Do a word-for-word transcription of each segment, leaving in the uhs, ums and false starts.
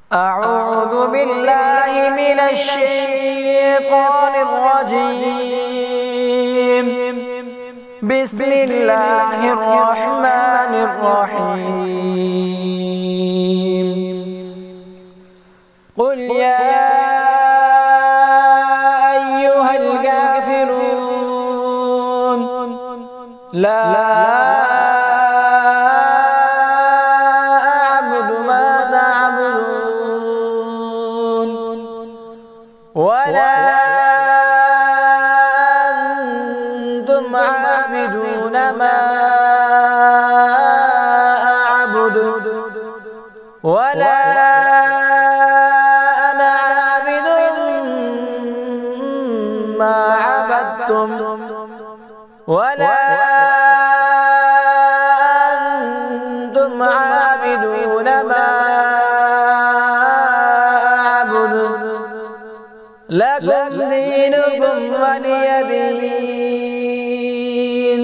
أعوذ بالله من الشيطان الرجيم. بسم الله الرحمن الرحيم. قل يا أيها الكافرون لا ولا أنتم عابدون ما أعبد ولا أنا عابد ما عبدتم ولا أنتم عابدون ما لكم دينكم ولي دين.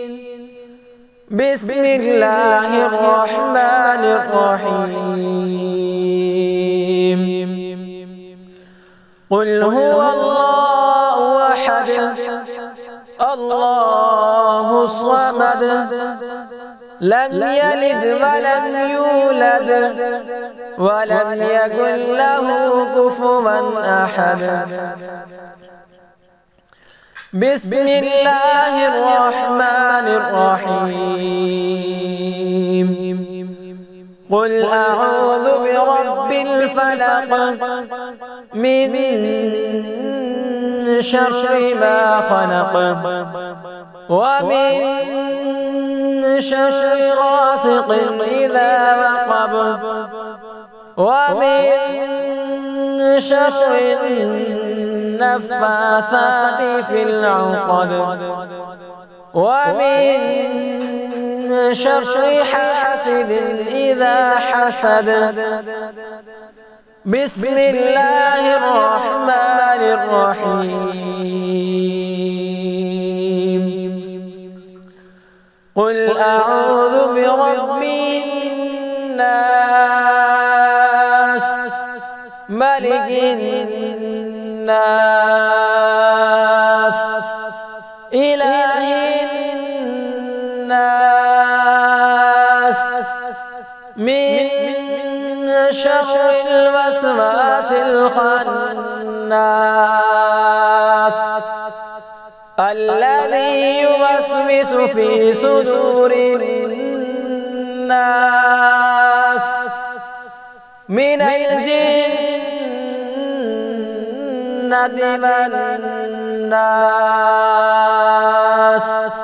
بسم الله الرحمن الرحيم. قل هو الله أحد الله الصمد لم يلد ولم يولد ولم يكن له كفوا أحد. بسم الله الرحمن الرحيم. قل أعوذ برب الفلق من شر ما خلق ومن شر غاسق إذا وقب ومن شر النفاثات في العقد ومن شر حاسد إذا حسد. بسم الله الرحمن الرحيم. قل أعوذ برب الناس ملك الناس إله الناس من شر الوسواس الخناس الذي يوسوس في صدور الناس من الجنة والناس.